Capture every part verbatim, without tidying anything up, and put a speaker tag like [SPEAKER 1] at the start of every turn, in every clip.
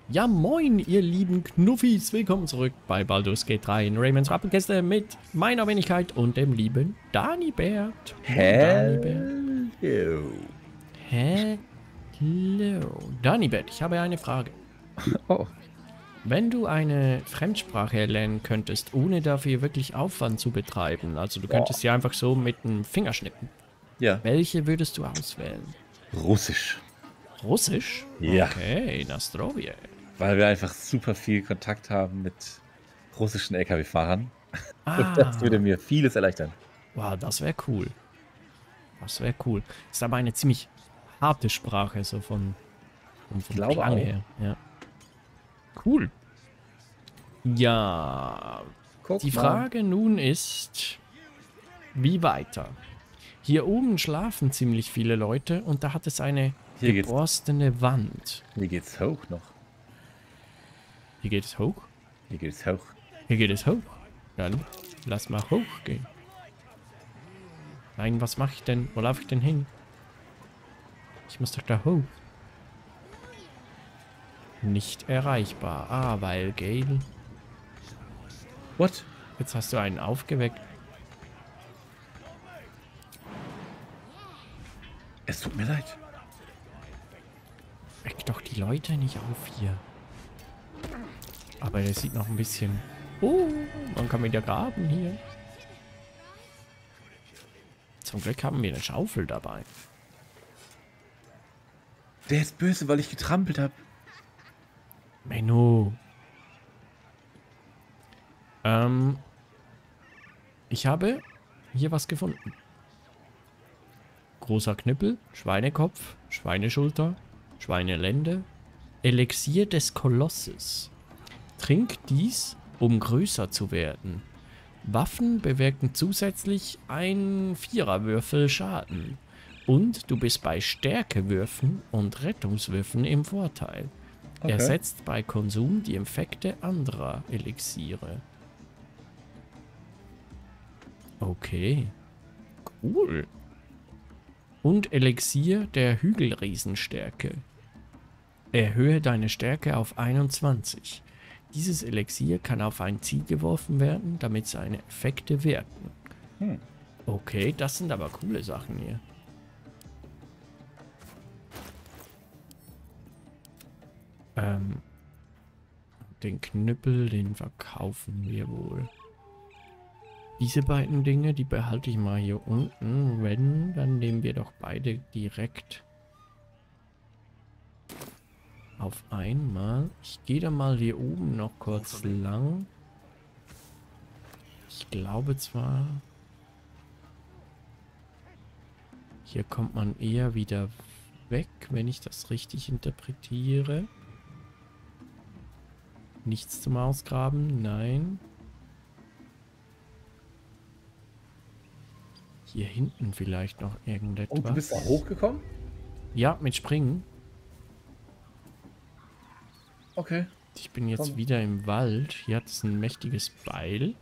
[SPEAKER 1] Ja, moin, ihr lieben Knuffis. Willkommen zurück bei Baldur's Gate drei in Raymond's Rappenkiste mit meiner Wenigkeit und dem lieben Danibert. Moin, Danibert.
[SPEAKER 2] Hello.
[SPEAKER 1] Hello. Danibert, ich habe eine Frage.
[SPEAKER 2] Oh,
[SPEAKER 1] Wenn du eine Fremdsprache lernen könntest, ohne dafür wirklich Aufwand zu betreiben, also du
[SPEAKER 2] boah.
[SPEAKER 1] könntest sie einfach so mit einem Finger schnippen,
[SPEAKER 2] Ja.
[SPEAKER 1] welche würdest du auswählen?
[SPEAKER 2] Russisch.
[SPEAKER 1] Russisch?
[SPEAKER 2] Ja.
[SPEAKER 1] Okay, Nastrovie.
[SPEAKER 2] Weil wir einfach super viel Kontakt haben mit russischen L K W-Fahrern. Und das würde
[SPEAKER 1] Ah,
[SPEAKER 2] mir vieles erleichtern.
[SPEAKER 1] wow, das wäre cool. Das wäre cool. Ist aber eine ziemlich harte Sprache, so von, von
[SPEAKER 2] Ich
[SPEAKER 1] vom
[SPEAKER 2] glaube
[SPEAKER 1] Klang
[SPEAKER 2] auch.
[SPEAKER 1] her. Ja. Cool. Ja,
[SPEAKER 2] Guck
[SPEAKER 1] die
[SPEAKER 2] mal.
[SPEAKER 1] Frage nun ist, wie weiter? Hier oben schlafen ziemlich viele Leute und da hat es eine
[SPEAKER 2] Hier geht's,
[SPEAKER 1] geborstene Wand.
[SPEAKER 2] hier geht's hoch noch.
[SPEAKER 1] Hier geht es hoch.
[SPEAKER 2] Hier geht's hoch.
[SPEAKER 1] Hier geht es hoch. Dann lass mal hochgehen. Nein, was mache ich denn? Wo laufe ich denn hin? Ich muss doch da hoch. Nicht erreichbar. Ah, weil Gale.
[SPEAKER 2] What?
[SPEAKER 1] Jetzt hast du einen aufgeweckt.
[SPEAKER 2] Es tut mir leid.
[SPEAKER 1] Weck doch die Leute nicht auf hier. Aber der sieht noch ein bisschen... Oh, man kann wieder graben hier. Zum Glück haben wir eine Schaufel dabei.
[SPEAKER 2] Der ist böse, weil ich getrampelt habe.
[SPEAKER 1] Menno. Ähm... Ich habe hier was gefunden. Großer Knüppel, Schweinekopf, Schweineschulter, Schweinelende, Elixier des Kolosses. Trink dies, um größer zu werden. Waffen bewirken zusätzlich ein Viererwürfel Schaden. Und du bist bei Stärkewürfen und Rettungswürfen im Vorteil.
[SPEAKER 2] Okay.
[SPEAKER 1] Ersetzt bei Konsum die Effekte anderer Elixiere. Okay. Cool. Und Elixier der Hügelriesenstärke. Erhöhe deine Stärke auf einundzwanzig. Dieses Elixier kann auf ein Ziel geworfen werden, damit seine Effekte wirken.
[SPEAKER 2] Hm.
[SPEAKER 1] Okay, das sind aber coole Sachen hier. Ähm, den Knüppel, den verkaufen wir wohl. Diese beiden Dinge, die behalte ich mal hier unten. Wenn, dann nehmen wir doch beide direkt auf einmal. Ich gehe da mal hier oben noch kurz lang. Ich glaube zwar... Hier kommt man eher wieder weg, wenn ich das richtig interpretiere. Nichts zum Ausgraben, nein. Hier hinten vielleicht noch irgendetwas.
[SPEAKER 2] Und du bist da hochgekommen?
[SPEAKER 1] Ja, mit Springen.
[SPEAKER 2] Okay.
[SPEAKER 1] Ich bin jetzt
[SPEAKER 2] Komm.
[SPEAKER 1] wieder im Wald. Hier hat es ein mächtiges Beil.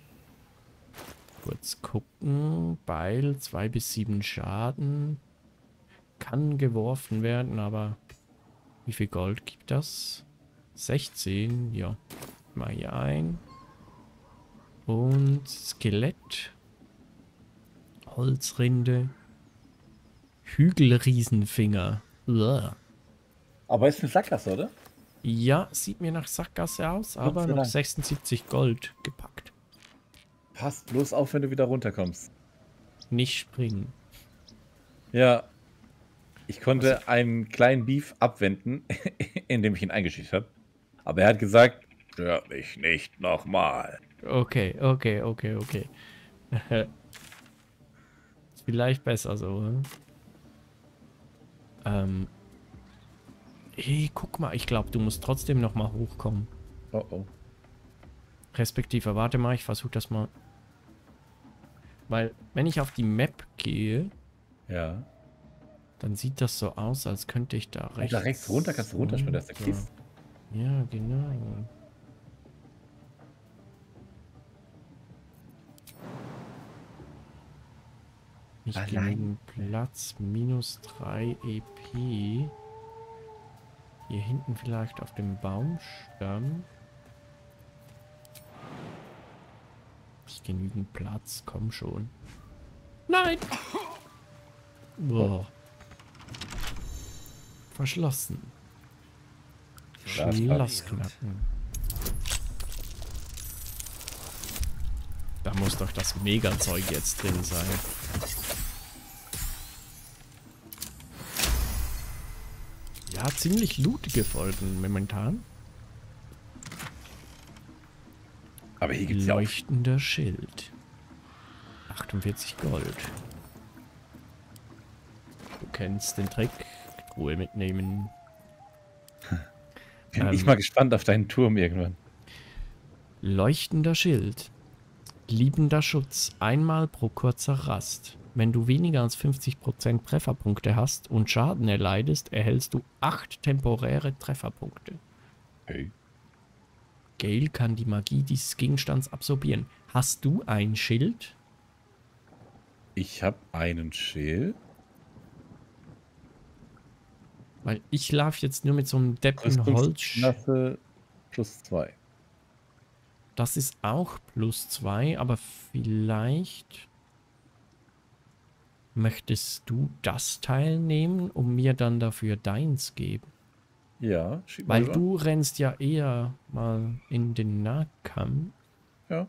[SPEAKER 1] Kurz gucken. Beil, zwei bis sieben Schaden. Kann geworfen werden, aber wie viel Gold gibt das? sechzehn, ja. Mal hier ein. Und Skelett. Holzrinde. Hügelriesenfinger. Uah.
[SPEAKER 2] Aber ist eine Sackgasse, oder?
[SPEAKER 1] Ja, sieht mir nach Sackgasse aus, aber
[SPEAKER 2] sei
[SPEAKER 1] noch
[SPEAKER 2] Dank.
[SPEAKER 1] sechsundsiebzig Gold gepackt.
[SPEAKER 2] Passt bloß auf, wenn du wieder runterkommst.
[SPEAKER 1] Nicht springen.
[SPEAKER 2] Ja. Ich konnte einen kleinen Beef abwenden, indem ich ihn eingeschickt habe. Aber er hat gesagt, stör mich nicht nochmal.
[SPEAKER 1] Okay, okay, okay, okay. Ist vielleicht besser so, ne? Ähm. Hey, guck mal, ich glaube, du musst trotzdem noch mal hochkommen.
[SPEAKER 2] Oh oh.
[SPEAKER 1] Respektive, warte mal, ich versuche das mal. Weil, wenn ich auf die Map gehe,
[SPEAKER 2] Ja.
[SPEAKER 1] dann sieht das so aus, als könnte ich da rechts...
[SPEAKER 2] Da rechts runter kannst du runterspringen, das ist der
[SPEAKER 1] runter.
[SPEAKER 2] Kiss.
[SPEAKER 1] Ja, genau. Nicht
[SPEAKER 2] Allein.
[SPEAKER 1] genügend Platz, minus drei E P. Hier hinten vielleicht auf dem Baumstamm. Nicht genügend Platz, komm schon. Nein! Boah. Verschlossen. Schlossknacken. Da muss doch das Mega-Zeug jetzt drin sein. Ja, ziemlich lootige Folgen momentan.
[SPEAKER 2] Aber hier gibt's ja auch...
[SPEAKER 1] Leuchtender Schild. achtundvierzig Gold. Du kennst den Trick. Ruhe mitnehmen.
[SPEAKER 2] Bin
[SPEAKER 1] ähm,
[SPEAKER 2] ich mal gespannt auf deinen Turm irgendwann.
[SPEAKER 1] Leuchtender Schild. Liebender Schutz. Einmal pro kurzer Rast. Wenn du weniger als fünfzig Prozent Trefferpunkte hast und Schaden erleidest, erhältst du acht temporäre Trefferpunkte.
[SPEAKER 2] Okay.
[SPEAKER 1] Gale kann die Magie dieses Gegenstands absorbieren. Hast du ein Schild?
[SPEAKER 2] Ich habe einen Schild.
[SPEAKER 1] Weil ich laufe jetzt nur mit so einem Deppen Holz.
[SPEAKER 2] Klasse plus zwei.
[SPEAKER 1] Das ist auch plus zwei, aber vielleicht möchtest du das teilnehmen, um mir dann dafür deins geben.
[SPEAKER 2] Ja, schieb mal
[SPEAKER 1] Weil
[SPEAKER 2] rüber.
[SPEAKER 1] du rennst ja eher mal in den Nahkampf.
[SPEAKER 2] Ja.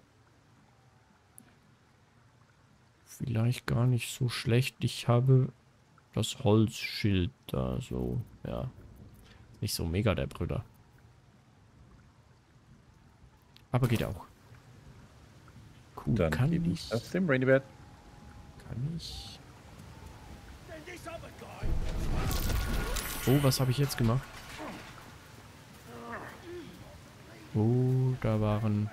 [SPEAKER 1] Vielleicht gar nicht so schlecht. Ich habe das Holzschild da so, ja. Nicht so mega der Brüder. Aber geht auch. Cool,
[SPEAKER 2] Dann
[SPEAKER 1] kann
[SPEAKER 2] gebe
[SPEAKER 1] ich.
[SPEAKER 2] ich das dem Rainy Bad.
[SPEAKER 1] Kann ich. Oh, was habe ich jetzt gemacht? Oh, da waren...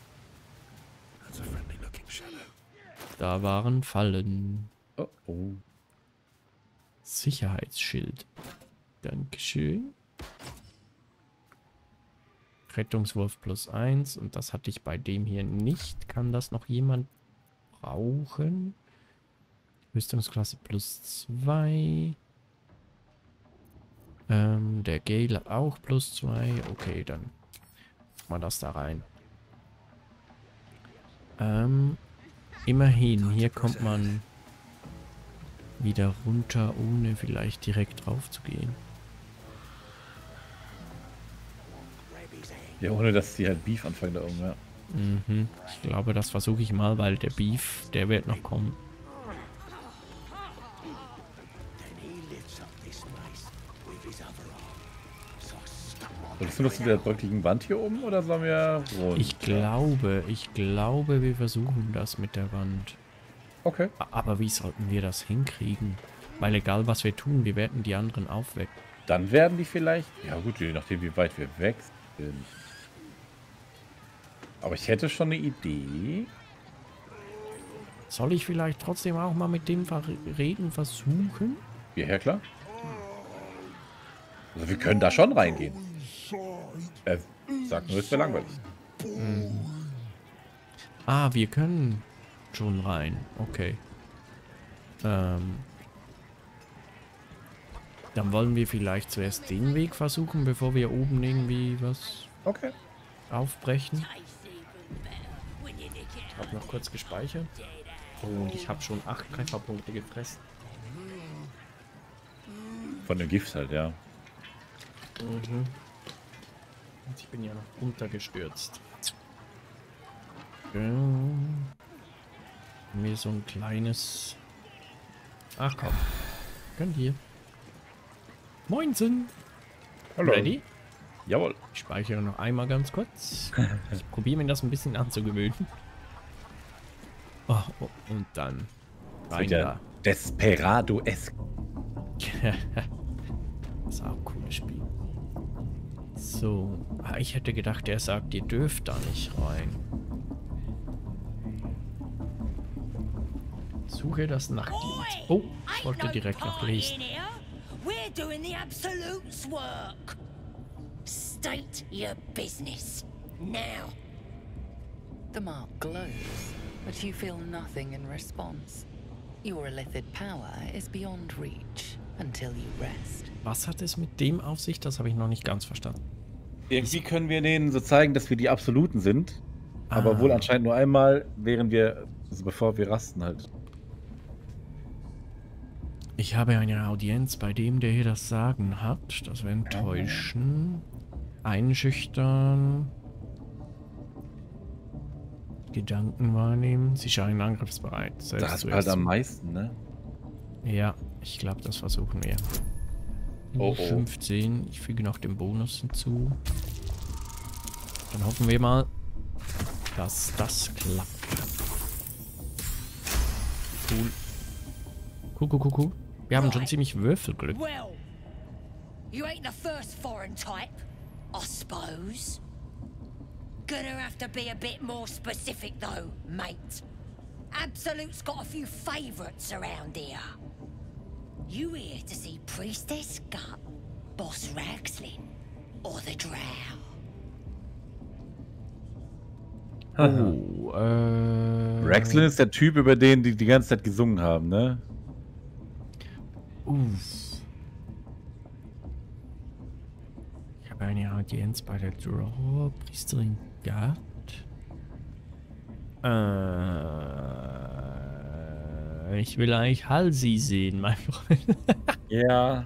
[SPEAKER 1] Da waren Fallen.
[SPEAKER 2] Oh, oh.
[SPEAKER 1] Sicherheitsschild. Dankeschön. Rettungswurf plus eins. Und das hatte ich bei dem hier nicht. Kann das noch jemand brauchen? Rüstungsklasse plus zwei. Ähm, der Gale auch plus zwei. Okay, dann mal das da rein. Ähm, immerhin, hier kommt man wieder runter, ohne vielleicht direkt drauf zu gehen.
[SPEAKER 2] Ja, ohne dass die halt Beef anfangen da oben, ja.
[SPEAKER 1] Mhm. Ich glaube, das versuche ich mal, weil der Beef, der wird noch kommen.
[SPEAKER 2] Solltest du das mit der bröckligen Wand hier oben oder sollen wir runter?
[SPEAKER 1] Ich glaube, ich glaube, wir versuchen das mit der Wand.
[SPEAKER 2] Okay.
[SPEAKER 1] Aber wie sollten wir das hinkriegen? Weil egal, was wir tun, wir werden die anderen aufwecken.
[SPEAKER 2] Dann werden die vielleicht... Ja gut, je nachdem, wie weit wir weg sind. Aber ich hätte schon eine Idee.
[SPEAKER 1] Soll ich vielleicht trotzdem auch mal mit dem Ver Reden versuchen?
[SPEAKER 2] Hierher, klar. Also wir können da schon reingehen. Er sagt nur, es wäre langweilig.
[SPEAKER 1] Mhm. Ah, wir können schon rein. Okay. Ähm... Dann wollen wir vielleicht zuerst den Weg versuchen, bevor wir oben irgendwie was
[SPEAKER 2] Okay.
[SPEAKER 1] aufbrechen. Ich habe noch kurz gespeichert. Und ich habe schon acht Trefferpunkte gefressen.
[SPEAKER 2] Von dem Gift halt, ja.
[SPEAKER 1] Mhm. Und ich bin ja noch runtergestürzt. Ja. Mir so ein kleines... Ach komm. Gönn dir. Moinsen.
[SPEAKER 2] Hallo.
[SPEAKER 1] Ready?
[SPEAKER 2] Jawohl.
[SPEAKER 1] Ich speichere noch einmal ganz kurz. Ich probiere mir das ein bisschen anzugewöhnen. Oh, oh, und dann rein da.
[SPEAKER 2] Desperado-esque.
[SPEAKER 1] Das ist auch ein cooles Spiel. So. Ah, ich hätte gedacht, der sagt, ihr dürft da nicht rein. Suche das Nachtlied. Oh, ich wollte direkt noch lesen.
[SPEAKER 3] We're doing the Absolute's work. State your business. Now.
[SPEAKER 4] The mark glows, but you feel nothing in response. Your illithid power is beyond reach. until you rest.
[SPEAKER 1] Was hat es mit dem auf sich? Das habe ich noch nicht ganz verstanden.
[SPEAKER 2] Irgendwie können wir denen so zeigen, dass wir die Absoluten sind. Aber
[SPEAKER 1] Ah.
[SPEAKER 2] wohl anscheinend nur einmal, während wir, also bevor wir rasten halt.
[SPEAKER 1] Ich habe eine Audienz bei dem, der hier das Sagen hat. Das wäre enttäuschen. Einschüchtern. Gedanken wahrnehmen. Sie scheinen angriffsbereit. Selbst
[SPEAKER 2] Da hast du
[SPEAKER 1] zuerst
[SPEAKER 2] halt am
[SPEAKER 1] zu-
[SPEAKER 2] meisten, ne?
[SPEAKER 1] Ja, ich glaube, das versuchen wir.
[SPEAKER 2] Oh, oh.
[SPEAKER 1] fünfzehn. Ich füge noch den Bonus hinzu. Dann hoffen wir mal, dass das klappt. Cool. Cool, cool, cool, cool. Wir haben schon ziemlich Würfelglück.
[SPEAKER 3] Well, you ain't the first foreign type, I suppose. Gonna have to be a bit more specific though, mate. Absolute's got a few favourites around here. You here to see Priestess Gut, Boss Raxlin, or the Drow?
[SPEAKER 1] Oh, äh...
[SPEAKER 2] Raxlin ist der Typ, über den die die ganze Zeit gesungen haben, ne?
[SPEAKER 1] Uff. Ich habe eine Audienz bei der Draw, Priesterin Gard. Äh, ich will eigentlich Halsey sehen, mein Freund.
[SPEAKER 2] Ja.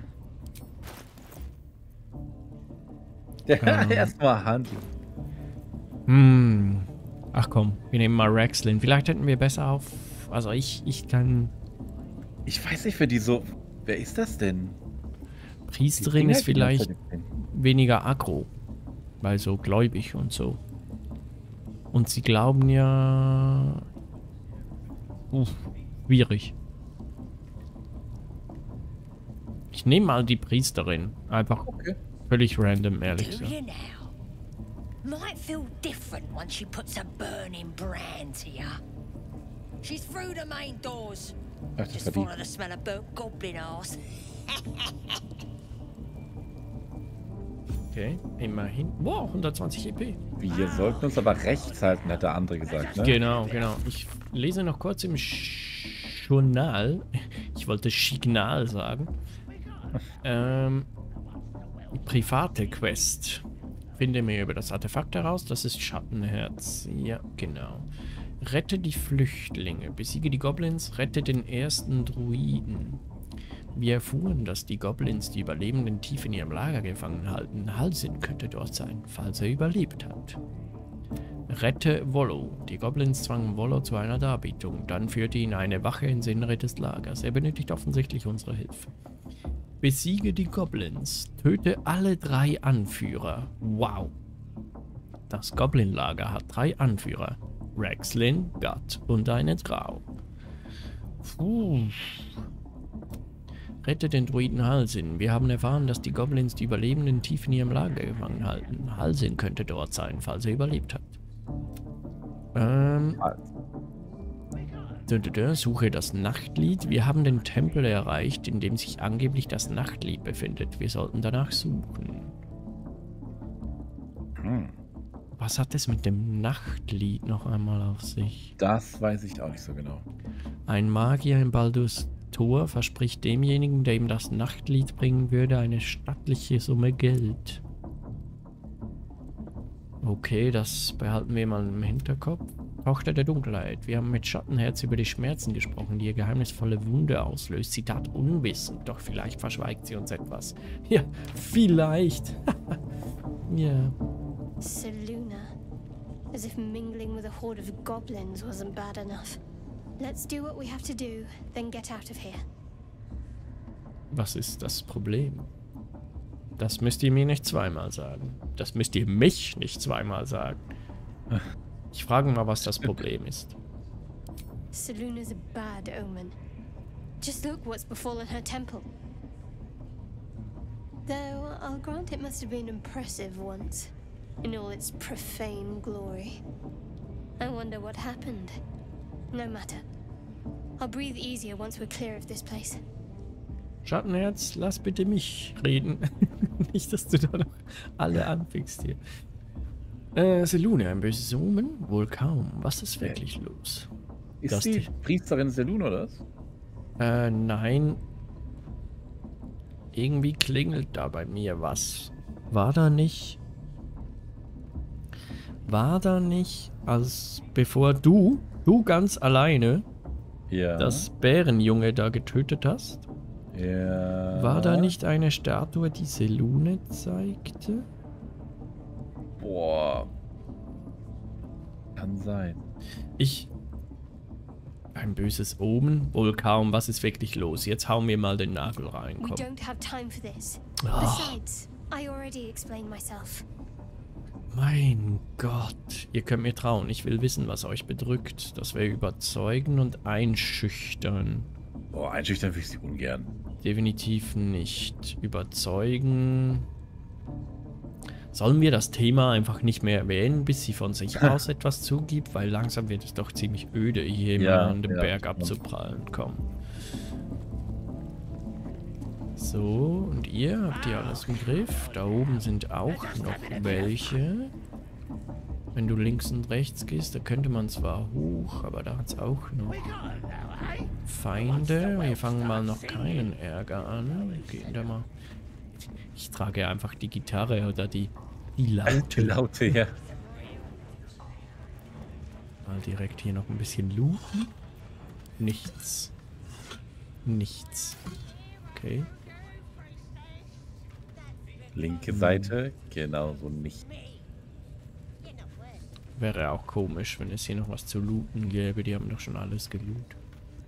[SPEAKER 2] Ja,
[SPEAKER 1] Ähm.
[SPEAKER 2] erstmal handeln.
[SPEAKER 1] Hm. Ach komm, wir nehmen mal Raxlin. Vielleicht hätten wir besser auf... Also ich, ich kann...
[SPEAKER 2] Ich weiß nicht, wer die so. Wer ist das denn?
[SPEAKER 1] Priesterin ist
[SPEAKER 2] Die Dinger, die
[SPEAKER 1] vielleicht
[SPEAKER 2] ganze Zeit im-
[SPEAKER 1] weniger aggro. Weil so gläubig und so. Und sie glauben ja... Uff, schwierig. Ich nehme mal die Priesterin. Einfach
[SPEAKER 2] Okay.
[SPEAKER 1] völlig random, ehrlich
[SPEAKER 3] Do
[SPEAKER 1] gesagt.
[SPEAKER 3] you now? Might feel different once she puts a burning brand here. She's through the main doors.
[SPEAKER 2] Ach, das
[SPEAKER 3] Just
[SPEAKER 2] war die.
[SPEAKER 3] follow the smell of burnt goblin arse.
[SPEAKER 1] Okay, immerhin. Wow, hundertzwanzig E P.
[SPEAKER 2] Wir sollten uns aber rechts halten, hat der andere gesagt, ne?
[SPEAKER 1] Genau, genau. Ich lese noch kurz im Sch- Journal. Ich wollte Signal sagen. Ähm, private Quest. Finde mir über das Artefakt heraus. Das ist Schattenherz. Ja, genau. Rette die Flüchtlinge. Besiege die Goblins. Rette den ersten Druiden. Wir erfuhren, dass die Goblins die Überlebenden tief in ihrem Lager gefangen halten. Halsin könnte dort sein, falls er überlebt hat. Rette Wollo. Die Goblins zwangen Wollo zu einer Darbietung. Dann führte ihn eine Wache ins Innere des Lagers. Er benötigt offensichtlich unsere Hilfe. Besiege die Goblins. Töte alle drei Anführer. Wow. Das Goblin-Lager hat drei Anführer. Raxlin, Gut und eine Drow. Puh. Rette den Druiden Halsin. Wir haben erfahren, dass die Goblins die Überlebenden tief in ihrem Lager gefangen halten. Halsin könnte dort sein, falls er überlebt hat. Ähm. Dö, dö, dö, suche das Nachtlied. Wir haben den Tempel erreicht, in dem sich angeblich das Nachtlied befindet. Wir sollten danach suchen.
[SPEAKER 2] Hm.
[SPEAKER 1] Was hat es mit dem Nachtlied noch einmal auf sich?
[SPEAKER 2] Das weiß ich auch nicht so genau.
[SPEAKER 1] Ein Magier in Baldur's Tor verspricht demjenigen, der ihm das Nachtlied bringen würde, eine stattliche Summe Geld. Okay, das behalten wir mal im Hinterkopf. Tochter der Dunkelheit. Wir haben mit Schattenherz über die Schmerzen gesprochen, die ihr geheimnisvolle Wunde auslöst. Sie tat unwissend, doch vielleicht verschweigt sie uns etwas. Ja, vielleicht. Ja.
[SPEAKER 5] Seluna. As if mingling with a horde of goblins wasn't bad enough. Let's do what we have to do, then get out of here.
[SPEAKER 1] Was ist das Problem? Das müsst ihr mir nicht zweimal sagen. Das müsst ihr mich nicht zweimal sagen. Ich frage mal, was das Problem ist.
[SPEAKER 5] Seluna's a bad omen. Just look what's befallen her temple. Though I'll grant it must have been impressive once, in all its profane glory. I wonder what happened. No matter. I'll breathe easier once we're clear of this place.
[SPEAKER 1] Schattenherz, lass bitte mich reden. Nicht, dass du da noch alle anfängst hier. Äh, Selune, ein böses Omen? Wohl kaum. Was ist wirklich los?
[SPEAKER 2] Ist
[SPEAKER 1] Das
[SPEAKER 2] die
[SPEAKER 1] die-
[SPEAKER 2] Priesterin Selune oder was?
[SPEAKER 1] Äh, nein. Irgendwie klingelt da bei mir was. War da nicht... War da nicht, als bevor du, du ganz alleine,
[SPEAKER 2] Ja.
[SPEAKER 1] das Bärenjunge da getötet hast?
[SPEAKER 2] Ja.
[SPEAKER 1] War da nicht eine Statue, die Selûne zeigte?
[SPEAKER 2] Boah. Kann sein.
[SPEAKER 1] Ich... Ein böses Omen? Wohl kaum, was ist wirklich los? Jetzt hauen wir mal den Nagel rein,
[SPEAKER 5] We
[SPEAKER 1] komm.
[SPEAKER 5] don't have time for this.
[SPEAKER 1] Ah.
[SPEAKER 5] Besides, I already explained myself.
[SPEAKER 1] Mein Gott, ihr könnt mir trauen. Ich will wissen, was euch bedrückt. Das wäre überzeugen und einschüchtern.
[SPEAKER 2] Boah, einschüchtern will ich sie ungern.
[SPEAKER 1] Definitiv nicht. Überzeugen. Sollen wir das Thema einfach nicht mehr erwähnen, bis sie von sich aus etwas zugibt? Weil langsam wird es doch ziemlich öde, hier
[SPEAKER 2] Ja,
[SPEAKER 1] mal an dem
[SPEAKER 2] ja,
[SPEAKER 1] Berg
[SPEAKER 2] ja.
[SPEAKER 1] abzuprallen. Komm. So, und ihr? Habt ihr alles im Griff? Da oben sind auch noch welche. Wenn du links und rechts gehst, da könnte man zwar hoch, aber da hat es auch noch Feinde. Wir fangen mal noch keinen Ärger an. Gehen da mal. Ich trage einfach die Gitarre oder die, die Laute.
[SPEAKER 2] Laute, ja.
[SPEAKER 1] Mal direkt hier noch ein bisschen looten. Nichts. Nichts. Okay.
[SPEAKER 2] Linke Seite, genauso nicht.
[SPEAKER 1] Wäre auch komisch, wenn es hier noch was zu looten gäbe. Die haben doch schon alles gelootet.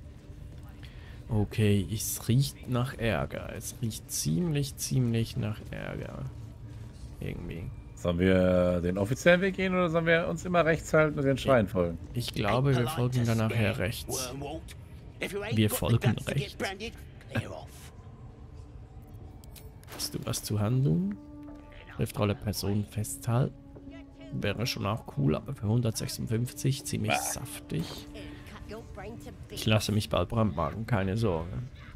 [SPEAKER 1] Okay, es riecht nach Ärger. Es riecht ziemlich, ziemlich nach Ärger. Irgendwie.
[SPEAKER 2] Sollen wir den offiziellen Weg gehen oder sollen wir uns immer rechts halten und den Schreien folgen?
[SPEAKER 1] Ich glaube, wir folgen dann nachher rechts. Wir folgen rechts. Hast du was zu handeln? Schriftrolle Person festhalten. Wäre schon auch cool, aber für hundertsechsundfünfzig ziemlich saftig. Ich lasse mich bald brandmarken, keine Sorge.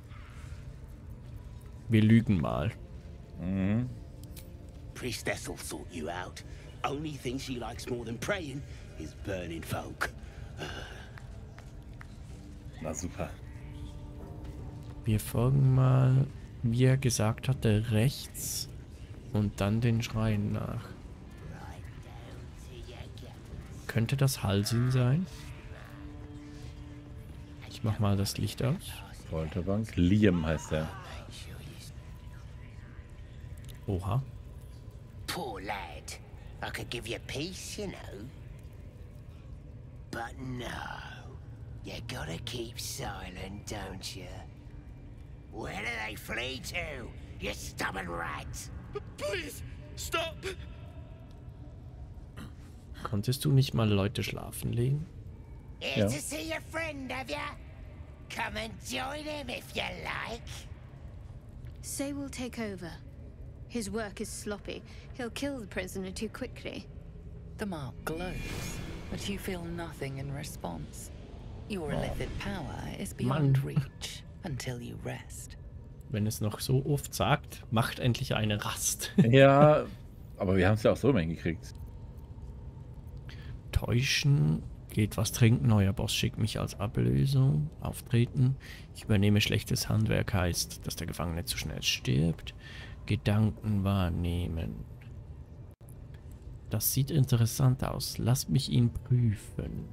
[SPEAKER 1] Wir lügen mal.
[SPEAKER 2] Mhm.
[SPEAKER 6] Priestess will sort you out. Only thing she likes more than praying is burning folk.
[SPEAKER 2] Na super.
[SPEAKER 1] Wir folgen mal, wie er gesagt hatte, rechts und dann den Schreien nach. Könnte das Halsin sein? Ich mach mal das Licht aus.
[SPEAKER 2] Folterbank. Liam heißt er.
[SPEAKER 1] Oha.
[SPEAKER 6] Poor lad. I could give you peace, you know. But no. You gotta keep silent, don't you? Where do they flee to, you stubborn rat? Please, stop!
[SPEAKER 1] Konntest du nicht mal Leute schlafen legen?
[SPEAKER 6] Here
[SPEAKER 2] Yeah.
[SPEAKER 6] to see your friend, have ya? Come and join him if you like.
[SPEAKER 5] Say will take over. His work is sloppy. He'll kill the prisoner too quickly.
[SPEAKER 4] The mark glows, but you feel nothing in response. Your illithid power is beyond
[SPEAKER 1] Mann.
[SPEAKER 4] reach until you rest.
[SPEAKER 1] Wenn es noch so oft sagt, macht endlich eine Rast.
[SPEAKER 2] Ja, aber wir haben es ja auch so immer hingekriegt.
[SPEAKER 1] Täuschen. Geht was trinken. Euer Boss schickt mich als Ablösung. Auftreten. Ich übernehme schlechtes Handwerk. Heißt, dass der Gefangene zu schnell stirbt. Gedanken wahrnehmen. Das sieht interessant aus. Lasst mich ihn prüfen.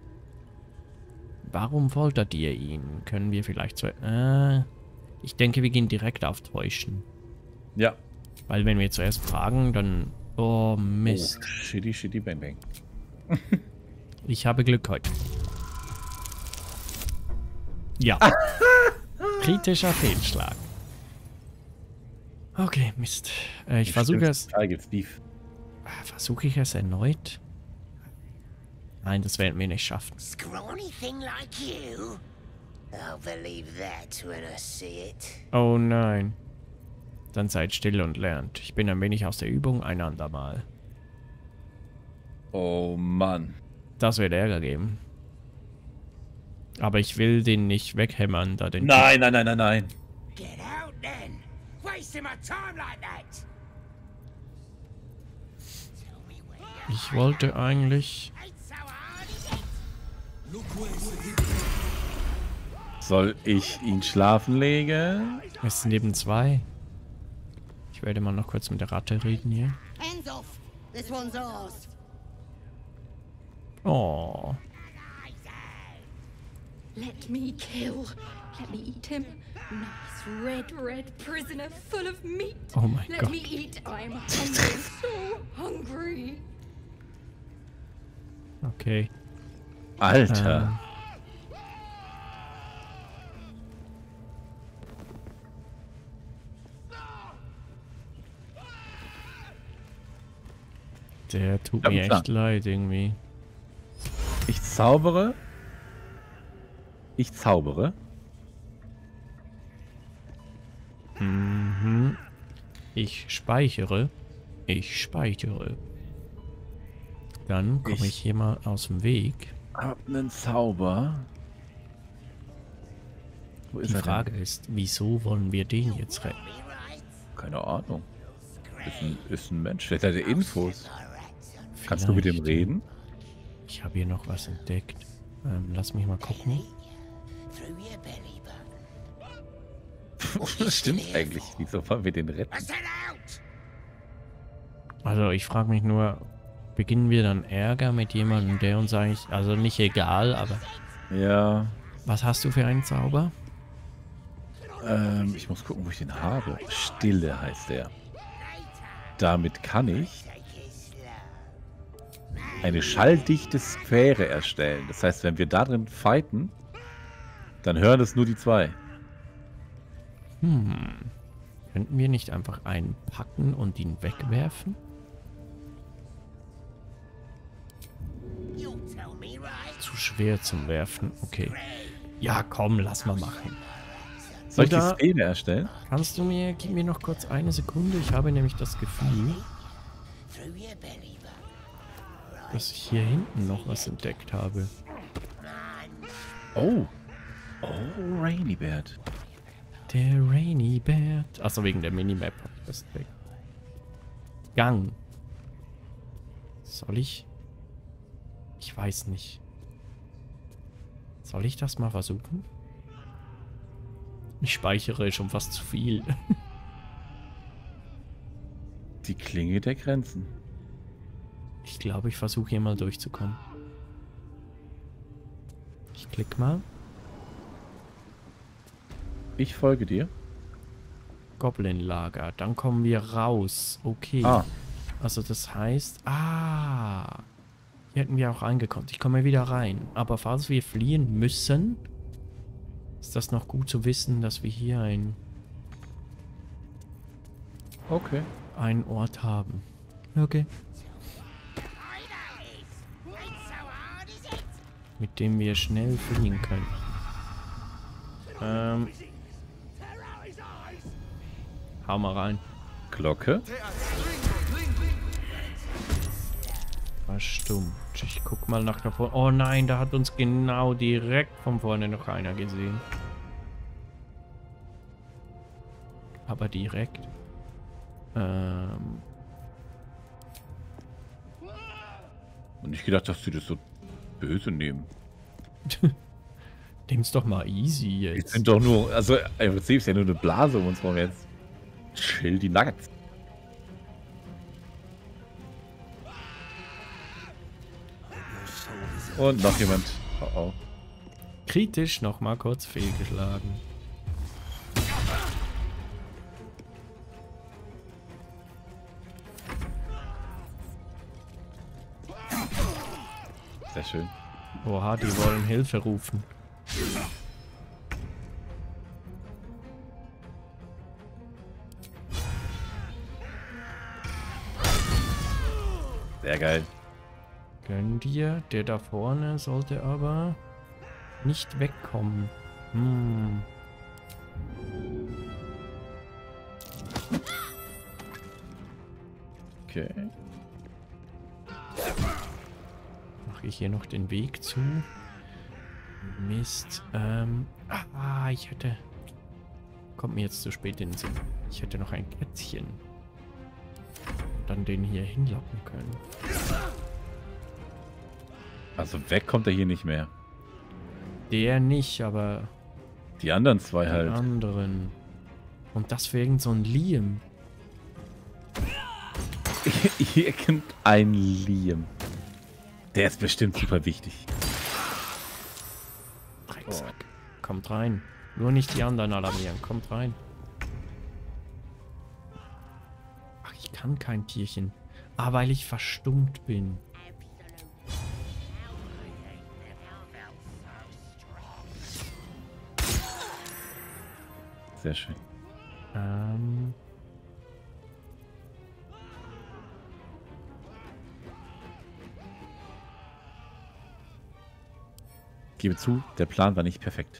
[SPEAKER 1] Warum foltert ihr ihn? Können wir vielleicht so... Äh, ich denke, wir gehen direkt auf Täuschen.
[SPEAKER 2] Ja.
[SPEAKER 1] Weil wenn wir zuerst fragen, dann... Oh, Mist.
[SPEAKER 2] Oh, shitty, shitty, bang, bang.
[SPEAKER 1] Ich habe Glück heute. Ja. Kritischer Fehlschlag. Okay, Mist. Äh, ich versuche es...
[SPEAKER 2] Da gibt's Beef.
[SPEAKER 1] Versuche ich es erneut? Nein, das werden wir nicht schaffen.
[SPEAKER 6] Scrawny thing like you? I'll believe that when I see it.
[SPEAKER 1] Oh nein. Dann seid still und lernt. Ich bin ein wenig aus der Übung, ein andermal.
[SPEAKER 2] Oh Mann.
[SPEAKER 1] Das wird Ärger geben. Aber ich will den nicht weghämmern, da den...
[SPEAKER 2] Nein, nein, nein, nein, nein.
[SPEAKER 6] Get out then! Wasting my time like that! Tell me where you
[SPEAKER 1] Ich wollte eigentlich...
[SPEAKER 6] ain't so hard, is it?
[SPEAKER 2] Soll ich ihn schlafen legen?
[SPEAKER 1] Es sind eben zwei. Ich werde mal noch kurz mit der Ratte reden hier.
[SPEAKER 3] Hands off! This one's ours!
[SPEAKER 1] Oh.
[SPEAKER 7] Let me kill. Let me eat him. Nice red, red prisoner full of meat.
[SPEAKER 1] Oh mein
[SPEAKER 7] Let
[SPEAKER 1] Gott.
[SPEAKER 7] me eat. I'm hungry. So hungry.
[SPEAKER 1] Okay.
[SPEAKER 2] Alter.
[SPEAKER 1] Ähm. Der tut
[SPEAKER 2] Ja,
[SPEAKER 1] mir
[SPEAKER 2] klar.
[SPEAKER 1] echt leid irgendwie.
[SPEAKER 2] Ich zaubere. Ich zaubere.
[SPEAKER 1] Mhm. Ich speichere. Ich speichere. Dann komme ich,
[SPEAKER 2] Ich-
[SPEAKER 1] hier mal aus dem Weg.
[SPEAKER 2] Hab einen Zauber. Wo ist
[SPEAKER 1] Die
[SPEAKER 2] er
[SPEAKER 1] Frage ist, wieso wollen wir den jetzt retten?
[SPEAKER 2] denn? Keine Ahnung. Ist ein, ist ein Mensch. Vielleicht hat er Infos. Kannst du mit dem
[SPEAKER 1] Vielleicht.
[SPEAKER 2] reden?
[SPEAKER 1] Ich habe hier noch was entdeckt. Ähm, lass mich mal gucken.
[SPEAKER 6] Through your belly button.
[SPEAKER 2] Das stimmt eigentlich. Wieso wollen wir den retten?
[SPEAKER 6] I said out!
[SPEAKER 1] Also ich frage mich nur, beginnen wir dann Ärger mit jemandem, der uns eigentlich, also nicht egal, aber
[SPEAKER 2] Ja.
[SPEAKER 1] was hast du für einen Zauber?
[SPEAKER 2] Ähm, ich muss gucken, wo ich den habe. Stille heißt der. Damit kann ich eine schalldichte Sphäre erstellen. Das heißt, wenn wir da drin fighten, dann hören es nur die zwei.
[SPEAKER 1] Hm. Könnten wir nicht einfach einen packen und ihn wegwerfen?
[SPEAKER 6] You tell me right.
[SPEAKER 1] Zu schwer zum Werfen. Okay. Ja, komm, lass mal machen.
[SPEAKER 2] Soll ich die
[SPEAKER 1] Oder-
[SPEAKER 2] Sphäre erstellen?
[SPEAKER 1] Kannst du mir, gib mir noch kurz eine Sekunde. Ich habe nämlich das Gefühl,
[SPEAKER 6] Through your belly button.
[SPEAKER 1] dass ich hier hinten noch was entdeckt habe.
[SPEAKER 2] Oh. Oh, Rainy Bird.
[SPEAKER 1] Der Rainy Bird. Achso, wegen der Minimap habe ich das entdeckt. Gang. Soll ich? Ich weiß nicht. Soll ich das mal versuchen? Ich speichere schon fast zu viel.
[SPEAKER 2] Die Klinge der Grenzen.
[SPEAKER 1] Ich glaube, ich versuche hier mal durchzukommen. Ich klick mal.
[SPEAKER 2] Ich folge dir.
[SPEAKER 1] Goblin-Lager. Dann kommen wir raus. Okay.
[SPEAKER 2] Ah.
[SPEAKER 1] Also das heißt... Ah. Hier hätten wir auch reingekommen. Ich komme wieder rein. Aber falls wir fliehen müssen, ist das noch gut zu wissen, dass wir hier ein,
[SPEAKER 2] Okay.
[SPEAKER 1] einen Ort haben. Okay.
[SPEAKER 6] Ain't so hard, is it?
[SPEAKER 1] Mit dem wir schnell fliehen können. Ähm. Hau mal rein.
[SPEAKER 2] Glocke.
[SPEAKER 1] Verstummt. Ich guck mal nach da vorne. Oh nein, da hat uns genau direkt von vorne noch einer gesehen. Aber direkt. Ähm.
[SPEAKER 2] Und ich gedacht, dass sie das so böse nehmen.
[SPEAKER 1] Nimm's doch mal easy
[SPEAKER 2] Die
[SPEAKER 1] jetzt.
[SPEAKER 2] sind doch nur, also im Prinzip ist ja nur eine Blase um uns rum jetzt. Chill die Nuggets. Und noch jemand. Oh oh.
[SPEAKER 1] Kritisch nochmal kurz fehlgeschlagen.
[SPEAKER 2] Sehr schön.
[SPEAKER 1] Oha, die wollen Hilfe rufen.
[SPEAKER 2] Sehr geil.
[SPEAKER 1] Gönn dir. Der da vorne sollte aber nicht wegkommen. Hm.
[SPEAKER 2] Okay.
[SPEAKER 1] Mache ich hier noch den Weg zu. Mist. Ähm. Ah, ich hätte... Kommt mir jetzt zu spät in den Sinn. Ich hätte noch ein Kätzchen. Dann den hier hinlocken können.
[SPEAKER 2] Also weg kommt er hier nicht mehr.
[SPEAKER 1] Der nicht, aber
[SPEAKER 2] Die anderen zwei
[SPEAKER 1] die
[SPEAKER 2] halt.
[SPEAKER 1] anderen. Und das für irgend so ein Liam.
[SPEAKER 2] irgendein Liam. Der ist bestimmt super wichtig.
[SPEAKER 1] Drecksack. Kommt rein. Nur nicht die anderen alarmieren. Kommt rein. Ach, ich kann kein Tierchen. Ah, weil ich verstummt bin.
[SPEAKER 2] Sehr schön.
[SPEAKER 1] Ähm...
[SPEAKER 2] Gebe zu, der Plan war nicht perfekt.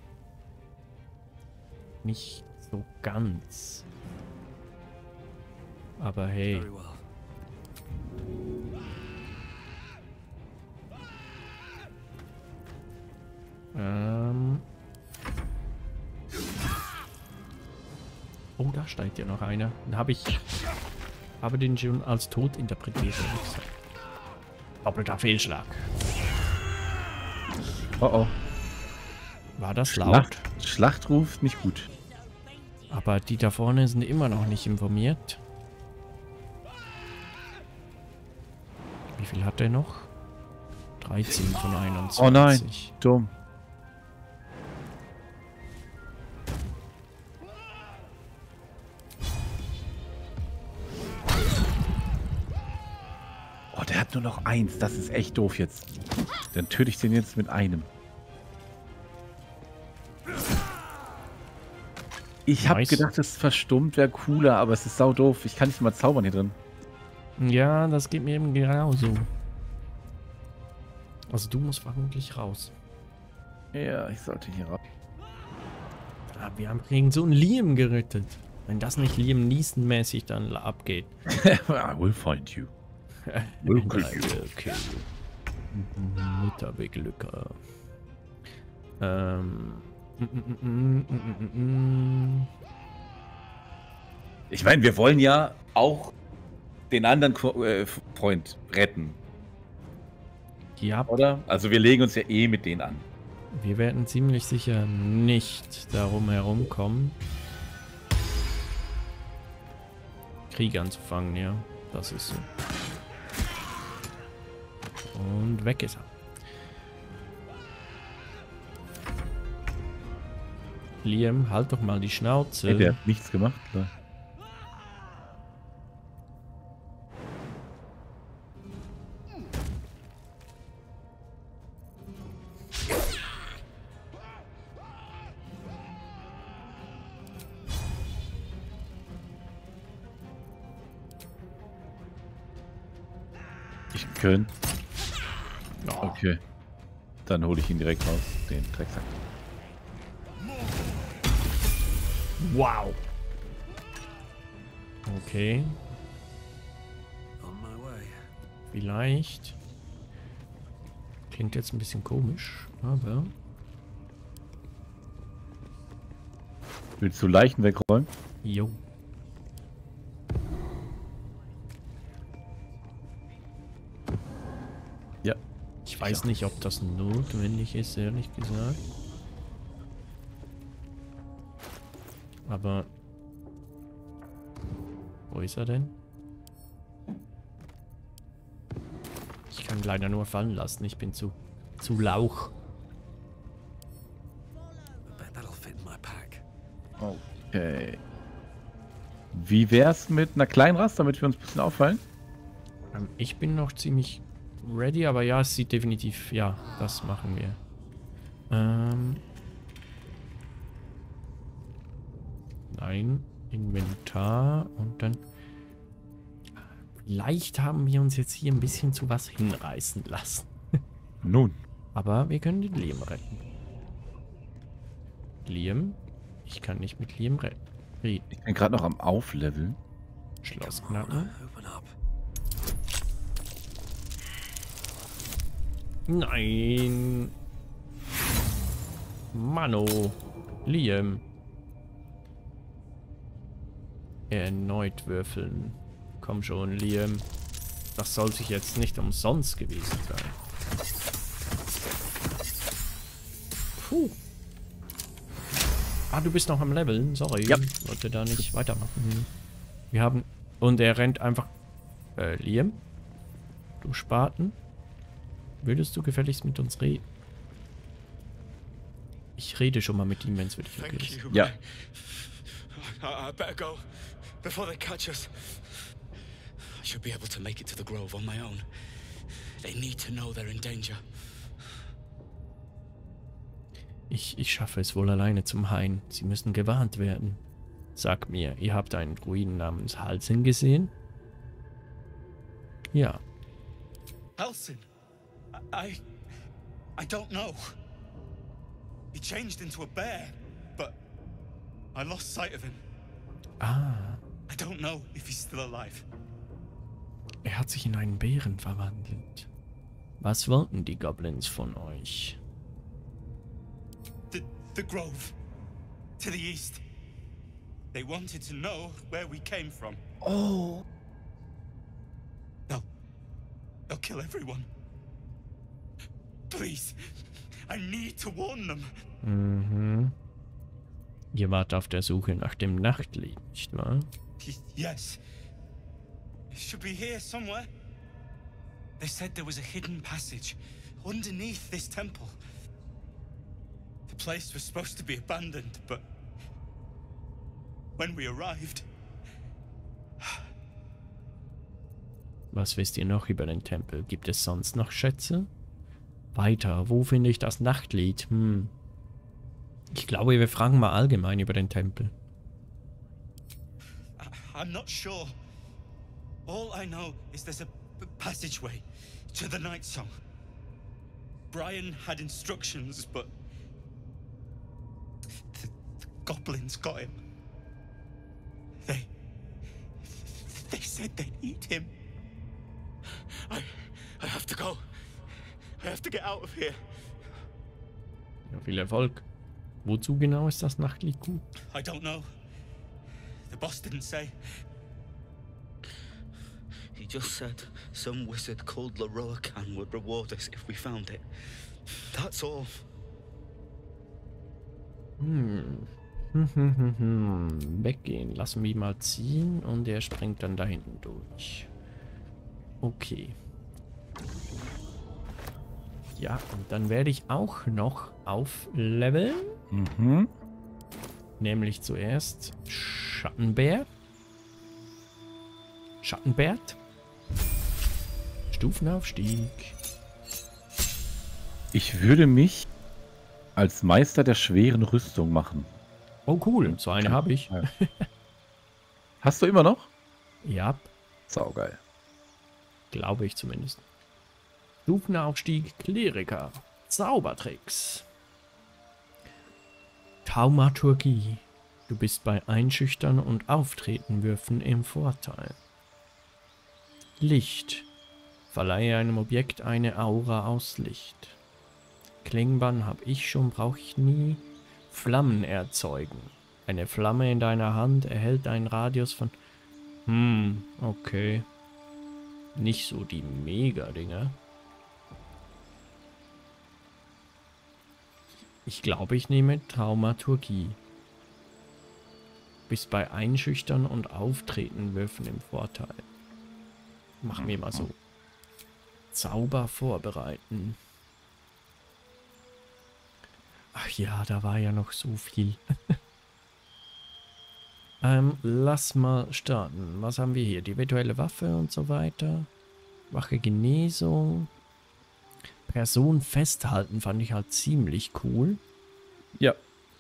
[SPEAKER 1] Nicht so ganz. Aber hey. Ähm. Oh, da steigt ja noch einer. Dann habe ich habe den schon als tot interpretiert. Doppelter Fehlschlag.
[SPEAKER 2] Oh oh.
[SPEAKER 1] War das laut?
[SPEAKER 2] Schlacht, Schlachtruf nicht gut.
[SPEAKER 1] Aber die da vorne sind immer noch nicht informiert. Wie viel hat der noch? dreizehn von einundzwanzig.
[SPEAKER 2] Oh nein, dumm. Oh, der hat nur noch eins. Das ist echt doof jetzt. Dann töte ich den jetzt mit einem. Ich habe
[SPEAKER 1] Nice.
[SPEAKER 2] gedacht, das verstummt wäre cooler, aber es ist sau doof. Ich kann nicht mal zaubern hier drin.
[SPEAKER 1] Ja, das geht mir eben genauso. Also du musst vermutlich raus.
[SPEAKER 2] Ja, ich sollte hier raus.
[SPEAKER 1] Ah, wir haben gegen so einen Liam gerettet. Wenn das nicht Liam Neeson-mäßig dann abgeht.
[SPEAKER 2] I will find you. Will kill you.
[SPEAKER 1] will kill you. Mutterbeglücker. Ähm. Mm, mm, mm, mm, mm, mm.
[SPEAKER 2] Ich meine, wir wollen ja auch den anderen Ko äh, Freund retten,
[SPEAKER 1] Ja,
[SPEAKER 2] oder? Also wir legen uns ja eh mit denen an.
[SPEAKER 1] wir werden ziemlich sicher nicht darum herumkommen, Krieg anzufangen, ja. Das ist so. Und weg ist er. Liam, halt doch mal die Schnauze.
[SPEAKER 2] Hey, der hat nichts gemacht, klar. Ich könnte.
[SPEAKER 1] Oh.
[SPEAKER 2] Okay. Dann hole ich ihn direkt raus, den Drecksack.
[SPEAKER 1] Wow. Okay. Vielleicht. Klingt jetzt ein bisschen komisch, aber...
[SPEAKER 2] Willst du Leichen wegräumen?
[SPEAKER 1] Jo.
[SPEAKER 2] Ja.
[SPEAKER 1] Ich weiß ja nicht, ob das notwendig ist, ehrlich gesagt. Aber... Wo ist er denn? Ich kann ihn leider nur fallen lassen. Ich bin zu... zu Lauch.
[SPEAKER 2] Okay. Wie wär's mit einer kleinen Rast, damit wir uns ein bisschen auffallen?
[SPEAKER 1] Ähm, ich bin noch ziemlich ready, aber ja, es sieht definitiv... Ja, das machen wir. Ähm... Nein, Inventar und dann... Vielleicht haben wir uns jetzt hier ein bisschen zu was hinreißen lassen.
[SPEAKER 2] Nun.
[SPEAKER 1] Aber wir können den Liam retten. Liam? Ich kann nicht mit Liam retten.
[SPEAKER 2] Ich bin gerade noch am Aufleveln.
[SPEAKER 1] Schloss knacken. Nein. Mano. Liam. Erneut würfeln. Komm schon, Liam. Das soll sich jetzt nicht umsonst gewesen sein. Puh. Ah, du bist noch am Leveln. Sorry.
[SPEAKER 2] Ja.
[SPEAKER 1] Wollte da nicht weitermachen. Wir haben... Und er rennt einfach Äh, Liam? Du Spaten? Würdest du gefälligst mit uns reden? Ich rede schon mal mit ihm, wenn es für dich okay ist.
[SPEAKER 2] Ja.
[SPEAKER 8] I, I better go before they catch us. I should be able to make it to the Grove on my own. They need to know they're in danger.
[SPEAKER 1] Ich, ich schaffe es wohl alleine zum Hain. Sie müssen gewarnt werden. Sag mir, ihr habt einen Druiden namens Halsin gesehen? Ja.
[SPEAKER 8] Halsin? I... I don't know. He changed into a bear, but I lost sight of him.
[SPEAKER 1] Ah.
[SPEAKER 8] I don't know if he's still alive.
[SPEAKER 1] Er hat sich in einen Bären verwandelt. Was wollten die Goblins von euch?
[SPEAKER 8] The, the Grove. To the east. They wanted to know where we came from.
[SPEAKER 2] Oh.
[SPEAKER 8] They'll... They'll kill everyone. Please. I need to warn them.
[SPEAKER 1] Mhm. Ihr wart auf der Suche nach dem Nachtlied, nicht wahr?
[SPEAKER 8] Y- yes. It should be here somewhere. They said there was a hidden passage underneath this temple. The place was supposed to be abandoned, but when we arrived...
[SPEAKER 1] Was wisst ihr noch über den Tempel? Gibt es sonst noch Schätze? Weiter, wo finde ich das Nachtlied? Hm. Ich glaube, wir fragen mal allgemein über den Tempel.
[SPEAKER 8] I- I'm not sure. All I know is there's a p- passageway to the Night Song. Brian had instructions, but the, the goblins got him. They... They said they'd eat him. I... I have to go. I have to get out of here.
[SPEAKER 1] Ja, viel Erfolg. Wozu genau ist das Nachtlied gut?
[SPEAKER 8] I don't know. The boss didn't say. He just said some wizard called Leroacan would reward us if we found it. That's all.
[SPEAKER 1] Hm. Hm, hm, hm, hm. Weggehen. Lassen wir ihn mal ziehen und er springt dann da hinten durch. Okay. Ja, und dann werde ich auch noch aufleveln.
[SPEAKER 2] Mhm.
[SPEAKER 1] Nämlich zuerst Schattenbär. Schattenbärt. Stufenaufstieg.
[SPEAKER 2] Ich würde mich als Meister der schweren Rüstung machen.
[SPEAKER 1] Oh cool, so eine habe ich.
[SPEAKER 2] Ja. Hast du immer noch?
[SPEAKER 1] Ja,
[SPEAKER 2] Saugeil.
[SPEAKER 1] glaube ich zumindest. Stufenaufstieg Kleriker. Zaubertricks. Taumaturgie. Du bist bei Einschüchtern und Auftretenwürfen im Vorteil. Licht. Verleihe einem Objekt eine Aura aus Licht. Klingbann habe ich schon, brauche ich nie. Flammen erzeugen. Eine Flamme in deiner Hand erhält einen Radius von... Hm, okay. Nicht so die Mega-Dinger. Ich glaube, ich nehme Taumaturgie. Bis bei Einschüchtern und Auftretenwürfen im Vorteil. Machen wir mal so. Zauber vorbereiten. Ach ja, da war ja noch so viel. ähm, lass mal starten. Was haben wir hier? Die virtuelle Waffe und so weiter. Wache Genesung. Person festhalten fand ich halt ziemlich cool.
[SPEAKER 2] Ja.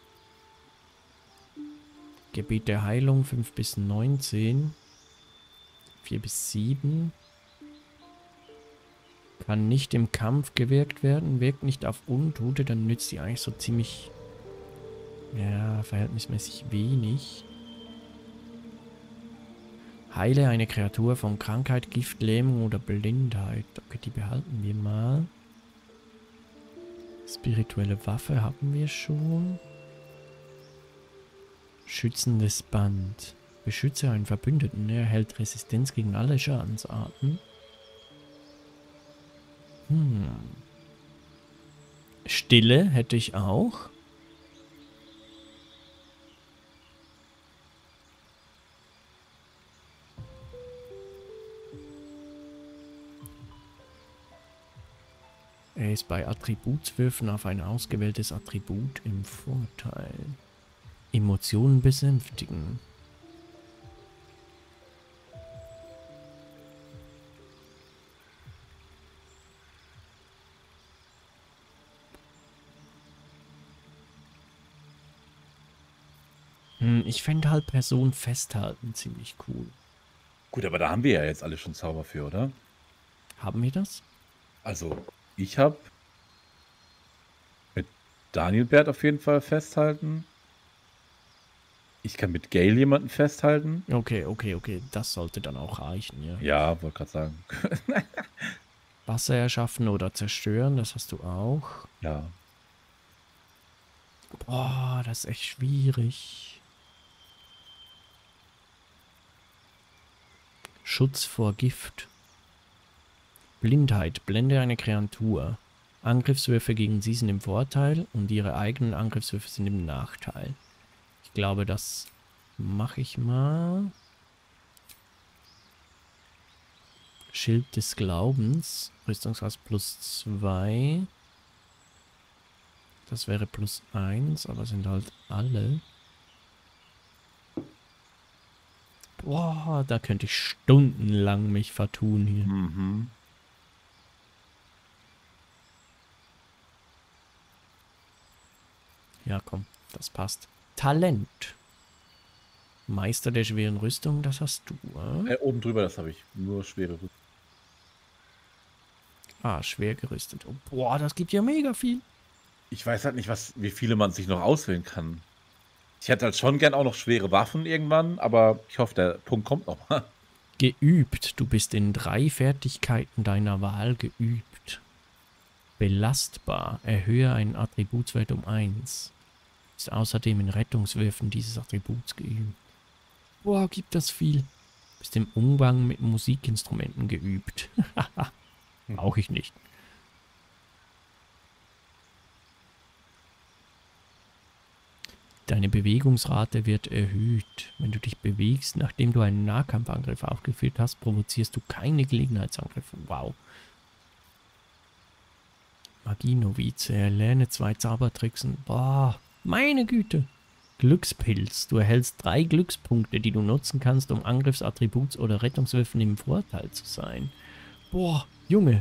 [SPEAKER 1] Gebiet der Heilung fünf bis neunzehn. vier bis sieben. Kann nicht im Kampf gewirkt werden. Wirkt nicht auf Untote. Dann nützt die eigentlich so ziemlich... Ja, verhältnismäßig wenig. Heile eine Kreatur von Krankheit, Gift, Lähmung oder Blindheit. Okay, die behalten wir mal. Spirituelle Waffe haben wir schon. Schützendes Band. Beschütze einen Verbündeten. Er erhält Resistenz gegen alle Schadensarten. Hm. Stille hätte ich auch. Er ist bei Attributswürfen auf ein ausgewähltes Attribut im Vorteil. Emotionen besänftigen. Hm, ich fände halt Person festhalten ziemlich cool.
[SPEAKER 2] Gut, aber da haben wir ja jetzt alle schon Zauber für, oder?
[SPEAKER 1] Haben wir das?
[SPEAKER 2] Also, ich habe mit Danielbert auf jeden Fall festhalten. Ich kann mit Gale jemanden festhalten.
[SPEAKER 1] Okay, okay, okay. Das sollte dann auch reichen, ja.
[SPEAKER 2] Ja, wollte gerade sagen.
[SPEAKER 1] Wasser erschaffen oder zerstören, das hast du auch.
[SPEAKER 2] Ja.
[SPEAKER 1] Boah, das ist echt schwierig. Schutz vor Gift. Blindheit. Blende eine Kreatur. Angriffswürfe gegen sie sind im Vorteil und ihre eigenen Angriffswürfe sind im Nachteil. Ich glaube, das mache ich mal. Schild des Glaubens. Rüstungsklasse plus zwei. Das wäre plus eins, aber sind halt alle. Boah, da könnte ich stundenlang mich vertun hier.
[SPEAKER 2] Mhm.
[SPEAKER 1] Ja, komm, das passt. Talent. Meister der schweren Rüstung, das hast du. Äh?
[SPEAKER 2] Äh, oben drüber, das habe ich. Nur schwere Rüstung.
[SPEAKER 1] Ah, schwer gerüstet. Oh, boah, das gibt ja mega viel.
[SPEAKER 2] Ich weiß halt nicht, was, wie viele man sich noch auswählen kann. Ich hätte halt schon gern auch noch schwere Waffen irgendwann, aber ich hoffe, der Punkt kommt noch mal.
[SPEAKER 1] Geübt. Du bist in drei Fertigkeiten deiner Wahl geübt. Belastbar. Erhöhe einen Attributswert um eins. Ist außerdem in Rettungswürfen dieses Attributs geübt. Boah, gibt das viel. Bist im Umgang mit Musikinstrumenten geübt. Brauche ich nicht. Deine Bewegungsrate wird erhöht. Wenn du dich bewegst, nachdem du einen Nahkampfangriff aufgeführt hast, provozierst du keine Gelegenheitsangriffe. Wow. Magie-Novize. Erlerne zwei Zaubertricks. Und, boah, meine Güte. Glückspilz. Du erhältst drei Glückspunkte, die du nutzen kannst, um Angriffsattributs- oder Rettungswürfen im Vorteil zu sein. Boah, Junge.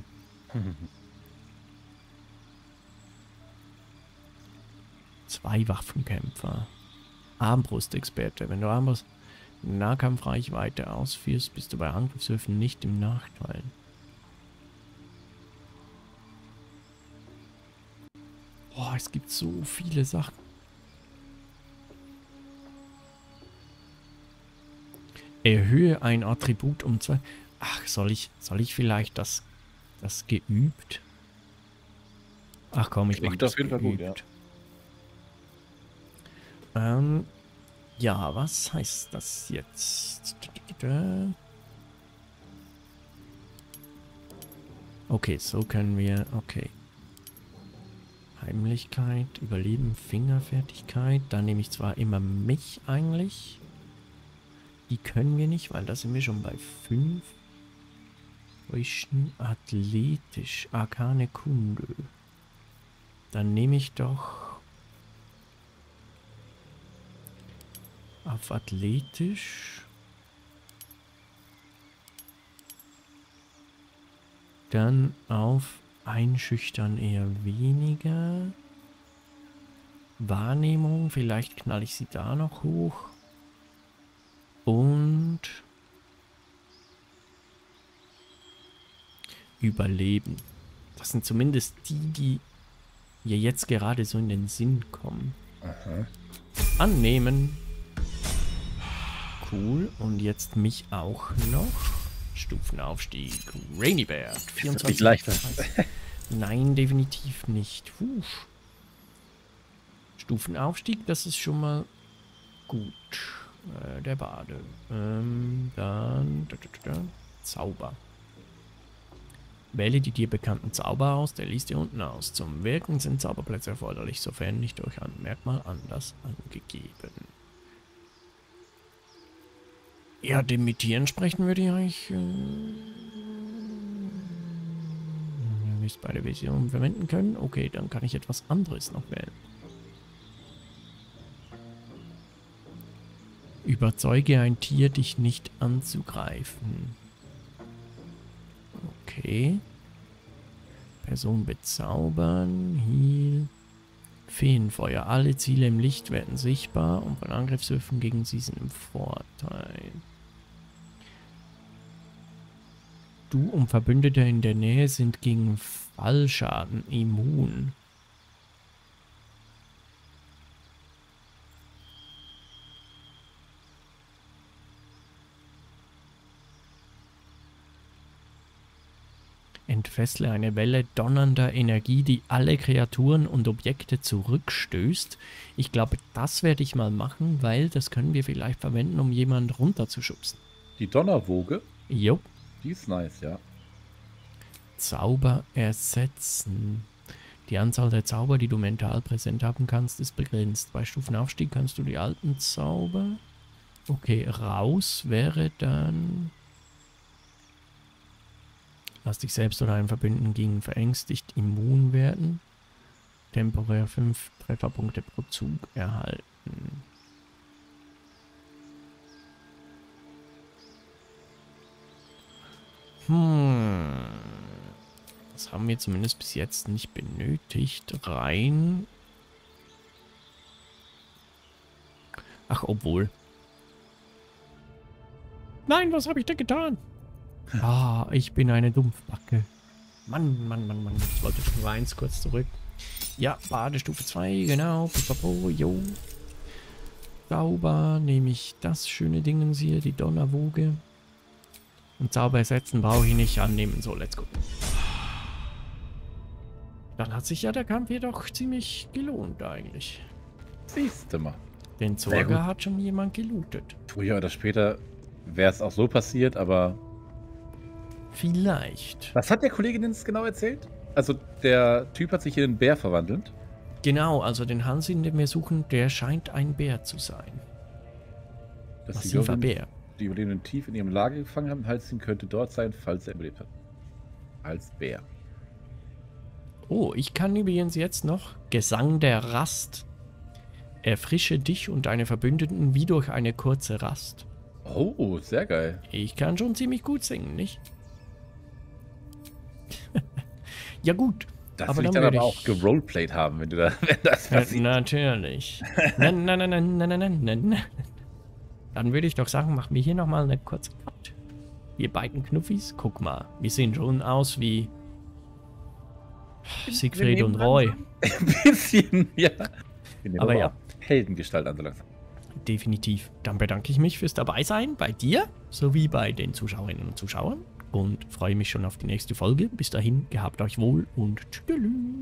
[SPEAKER 1] Zwei Waffenkämpfer. Armbrustexperte. Wenn du Armbrust in Nahkampfreichweite ausführst, bist du bei Angriffswürfen nicht im Nachteil. Boah, es gibt so viele Sachen. Erhöhe ein Attribut um zwei. Ach, soll ich, soll ich vielleicht das, das geübt? Ach komm, ich mach das
[SPEAKER 2] auf jeden Fall gut,
[SPEAKER 1] geübt. Ähm, ja, was heißt das jetzt? Okay, so können wir, okay. Heimlichkeit, Überleben, Fingerfertigkeit. Da nehme ich zwar immer mich eigentlich. Die können wir nicht, weil da sind wir schon bei fünf. Athletisch, Arkane Kunde. Dann nehme ich doch auf athletisch. Dann auf einschüchtern eher weniger. Wahrnehmung, vielleicht knall ich sie da noch hoch. Und Überleben. Das sind zumindest die, die mir jetzt gerade so in den Sinn kommen.
[SPEAKER 2] Aha.
[SPEAKER 1] Annehmen. Cool. Und jetzt mich auch noch. Stufenaufstieg. Rainy Bear. vierundzwanzig.
[SPEAKER 2] leichter.
[SPEAKER 1] Nein, definitiv nicht. Puh. Stufenaufstieg, das ist schon mal gut. Äh, der Bade. Ähm, dann da, da, da, Zauber. Wähle die dir bekannten Zauber aus, der liest dir unten aus. Zum Wirken sind Zauberplätze erforderlich, sofern nicht durch ein Merkmal anders angegeben. Ja, dem mit Tieren sprechen würde ich eigentlich... Äh, müsst bei der Vision verwenden können. Okay, dann kann ich etwas anderes noch wählen. Überzeuge ein Tier, dich nicht anzugreifen. Okay. Person bezaubern. Heal. Feenfeuer. Alle Ziele im Licht werden sichtbar und von Angriffswürfen gegen sie sind im Vorteil. Du und Verbündete in der Nähe sind gegen Fallschaden immun. Entfessle eine Welle donnernder Energie, die alle Kreaturen und Objekte zurückstößt. Ich glaube, das werde ich mal machen, weil das können wir vielleicht verwenden, um jemanden runterzuschubsen.
[SPEAKER 2] Die Donnerwoge?
[SPEAKER 1] Jo.
[SPEAKER 2] Die ist nice, ja.
[SPEAKER 1] Zauber ersetzen. Die Anzahl der Zauber, die du mental präsent haben kannst, ist begrenzt. Bei Stufenaufstieg kannst du die alten Zauber... Okay, raus wäre dann... Lass dich selbst oder einen Verbündeten gegen verängstigt immun werden. Temporär fünf Trefferpunkte pro Zug erhalten. Hm. Das haben wir zumindest bis jetzt nicht benötigt. Rein. Ach, obwohl. Nein, was habe ich denn getan? Ah, ich bin eine Dumpfbacke. Mann, Mann, Mann, Mann. Ich wollte Stufe eins kurz zurück. Ja, Badestufe zwei, genau. Pipapo, jo. Zauber, nehme ich das schöne Dingens hier, die Donnerwoge. Und Zauber ersetzen brauche ich nicht annehmen. So, let's go. Dann hat sich ja der Kampf jedoch ziemlich gelohnt eigentlich.
[SPEAKER 2] Siehst du mal.
[SPEAKER 1] Den Zorga hat schon jemand gelootet.
[SPEAKER 2] Früher oder später wäre es auch so passiert, aber...
[SPEAKER 1] Vielleicht.
[SPEAKER 2] Was hat der Kollege denn jetzt genau erzählt? Also der Typ hat sich in einen Bär verwandelt?
[SPEAKER 1] Genau, also den Hansin, den wir suchen, der scheint ein Bär zu sein.
[SPEAKER 2] Dass
[SPEAKER 1] Massiver Bär.
[SPEAKER 2] Die Überlebenden tief in ihrem Lager gefangen haben, Halsin könnte dort sein, falls er überlebt hat. Als Bär.
[SPEAKER 1] Oh, ich kann übrigens jetzt noch Gesang der Rast. Erfrische dich und deine Verbündeten wie durch eine kurze Rast.
[SPEAKER 2] Oh, sehr geil.
[SPEAKER 1] Ich kann schon ziemlich gut singen, nicht? Ja gut.
[SPEAKER 2] Das
[SPEAKER 1] aber
[SPEAKER 2] will ich
[SPEAKER 1] dann,
[SPEAKER 2] dann
[SPEAKER 1] dann
[SPEAKER 2] aber auch geroleplayed haben, wenn du da, wenn das passiert.
[SPEAKER 1] Natürlich. Nein, nein, nein, nein, nein, nein, nein. Dann würde ich doch sagen, machen wir hier nochmal eine kurze Cut. Wir beiden Knuffis, guck mal, wir sehen schon aus wie Siegfried und Roy.
[SPEAKER 2] Ein bisschen, ja.
[SPEAKER 1] Aber ja.
[SPEAKER 2] Heldengestalt an so langsam.
[SPEAKER 1] Definitiv. Dann bedanke ich mich fürs Dabeisein bei dir sowie bei den Zuschauerinnen und Zuschauern und freue mich schon auf die nächste Folge. Bis dahin, gehabt euch wohl und tschüss.